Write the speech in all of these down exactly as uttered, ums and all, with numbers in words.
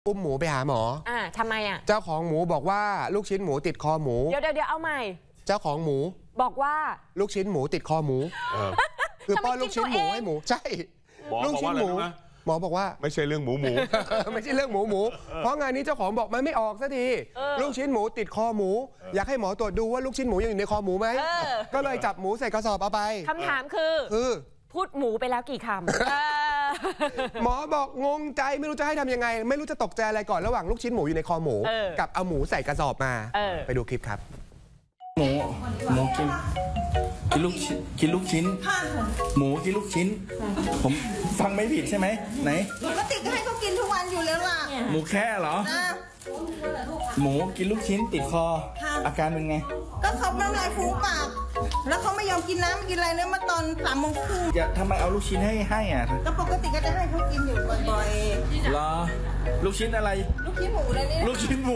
อุ้มหมูไปหาหมออ่าทำไมอ่ะเจ้าของหมูบอกว่าลูกชิ้นหมูติดคอหมูเดี๋ยวเดี๋ยวเอาใหม่เจ้าของหมูบอกว่าลูกชิ้นหมูติดคอหมูคือป้อนลูกชิ้นหมูให้หมูใช่ลูกชิ้นหมูหมอบอกว่าไม่ใช่เรื่องหมูหมูไม่ใช่เรื่องหมูหมูเพราะงานนี้เจ้าของบอกมันไม่ออกสักทีลูกชิ้นหมูติดคอหมูอยากให้หมอตรวจดูว่าลูกชิ้นหมูยังอยู่ในคอหมูไหมก็เลยจับหมูใส่กระสอบเอาไปคำถามคือคือพูดหมูไปแล้วกี่คำหมอบอกงงใจไม่รู้จะให้ทำยังไงไม่รู้จะตกใจอะไรก่อนระหว่างลูกชิ้นหมูอยู่ในคอหมูกับเอาหมูใส่กระสอบมาไปดูคลิปครับหมูหมูกินกินลูกชิ้นกินลูกชิ้นหมูกินลูกชิ้นผมฟังไม่ผิดใช่ไหมไหนปกติก็ให้เขากินทุกวันอยู่แล้วล่ะหมูแค่เหรอหมูกินลูกชิ้นติดคออาการเป็นไงก็เขาน้ำลายฟูมปากแล้วเขาไม่ยอมกินน้ำกินอะไรเนี่ยมาตอนสามโมงครึ่งจะทำไมเอาลูกชิ้นให้ให้อ่ะก็ปกติก็จะให้เขากินอยู่บ่อยๆเหรอลูกชิ้นอะไรลูกชิ้นหมูอะไรเนี่ยลูกชิ้นหมู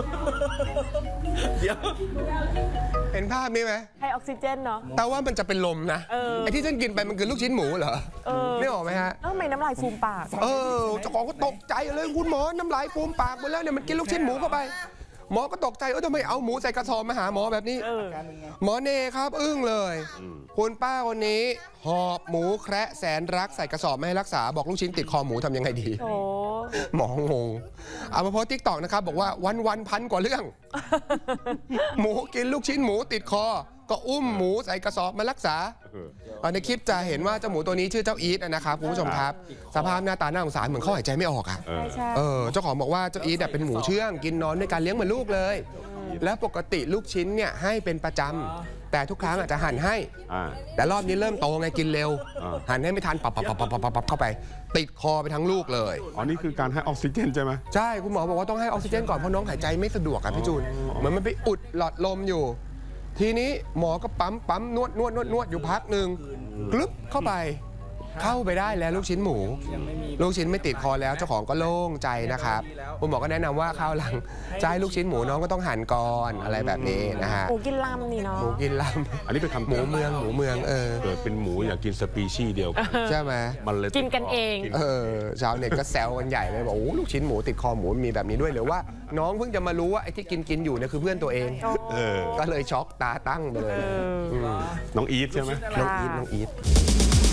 เดี๋ยวเห็นภาพนี้ไหมให้ออกซิเจนเนาะแต่ว่ามันจะเป็นลมนะไอ้ที่ฉันกินไปมันคือลูกชิ้นหมูเหรอไม่ออกไหมฮะเออไม่น้ำลายฟูมปากเออเจ้าของก็ตกใจเลยคุณหมอน้ำลายฟูมปากหมดแล้วเนี่ยมันกินลูกชิ้นหมูเข้าไปหมอก็ตกใจเออทำไมเอาหมูใส่กระสอบมาหาหมอแบบนี้หมอเนครับอึ้งเลยคุณป้าคนนี้หอบหมูแคระแสนรักใส่กระสอบไม่ให้รักษาบอกลูกชิ้นติดคอหมูทำยังไงดีหมองงเอามาโพสติ๊กต็อกนะครับบอกว่าวันวันพันกว่าเรื่องหมูกินลูกชิ้นหมูติดคอก็อุ้มหมูใส่กระสอบมารักษาในคลิปจะเห็นว่าเจ้าหมูตัวนี้ชื่อเจ้าอีทนะครับคุณผู้ชมครับสภาพหน้าตาน่าสงสารเหมือนเขาหายใจไม่ออกอ่ะเออเจ้าของบอกว่าเจ้าอีทเป็นหมูเชื่องกินนอนด้วยการเลี้ยงเหมือนลูกเลยแล้วปกติลูกชิ้นเนี่ยให้เป็นประจำแต่ทุกครั้งอาจจะหั่นให้แต่รอบนี้เริ่มโตไงกินเร็วหั่นให้ไม่ทันปับปับปับปับปับปับเข้าไปติดคอไปทั้งลูกเลยอ๋อนี่คือการให้ออกซิเจนใช่ไหมใช่คุณหมอบอกว่าต้องให้ออกซิเจนก่อนเพราะน้องหายใจไม่สะดวกอ่ะพี่จูนเหมือนมันไปอุดหลอดลมอยู่ทีนี้หมอก็ปั๊มปั๊มนวดนวดนวดนวดอยู่พักหนึ่งกลึบเข้าไปเข้าไปได้แล้วลูกชิ้นหมูลูกชิ้นไม่ติดคอแล้วเจ้าของก็โล่งใจนะครับคุณหมอก็แนะนำว่าข้าวหลังจะให้ลูกชิ้นหมูน้องก็ต้องหั่นก่อนอะไรแบบนี้นะฮะหมูกินลำนี่เนาะหมูกินลำอันนี้เป็นคำหมูเมืองหมูเมืองเออเกิดเป็นหมูอยากกินสปีชีส์เดียวกันใช่ไหมมันเลยกินกันเองเออชาวเน็ตก็แซวกันใหญ่เลยบอกโอ้ลูกชิ้นหมูติดคอหมูมีแบบนี้ด้วยหรือว่าน้องเพิ่งจะมารู้ว่าไอ้ที่กินกินอยู่เนี่ยคือเพื่อนตัวเองก็เลยช็อกตาตั้งไปเลยน้องอีทใช่ไหมน้องอีทน้องอีท